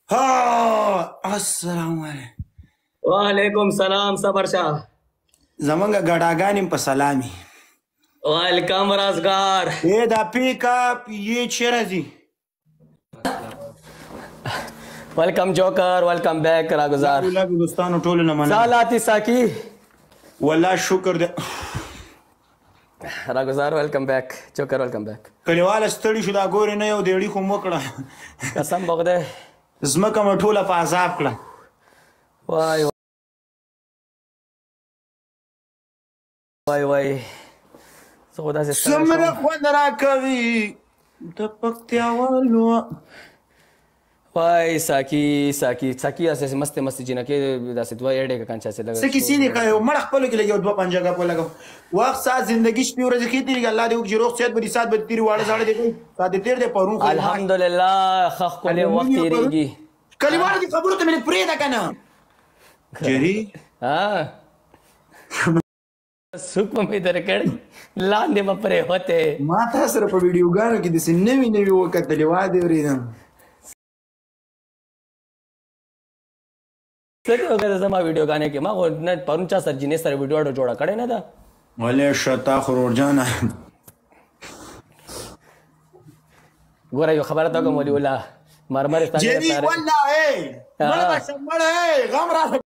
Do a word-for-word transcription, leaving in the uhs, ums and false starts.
ها السلام علیکم. وعلیکم سلام صبر شاه. زمونږ ګډاګانې په سلامي. ویلکم رازگار. ای دا پیک اپ یہ چیرې ځي؟ ویلکم جوکر، ویلکم بیک راگزار. الله به دوستانو ټولو نه مننه. سالاتی ساکی. والله شکر دې. راگزار ویلکم بیک. جوکر ویلکم بیک. کلیواله ستړي شو دا ګورې نه یو دیړي خو مو کړه. قسم بخدای. ځمکه مې ټوله په عذاب کړه. وای وای وای څه خو داسې څومره خوند راکوي د پکتیاوالو. وای ساکی ساکی ساکی اساس مست مست جنکه داسې دوه اډه کا کنچا سے لگا سکی سینې کا یو مړ خپل کې لګي دوه پنځه کا په لګو وخت سات زندگی شپې ورځې کې تیری الله دې وکړي روغ صحت به سات به تیری واړه زړه دې سات دې تیر دې پرون الحمدلله خخ کله وخت تیریږي کلیوالو دې خبرو ته مې پرې ده کنه جری ها سوق مې درکړ لاندې مپره هوته ما تاسو سره په ویډیوګانو کې د سنوي نوي وکړلې واده ورېدم څه وګړه زما ویډیو غانې کې ما نه پرون چا سر جنې سره ویډیو اډو جوړه کړې نه ده ولې شتا خرور جانا ګوره یو خبره ته کوم ولي الله مرمر ستاسو جری والله اے مړ بشم مړ اے غم را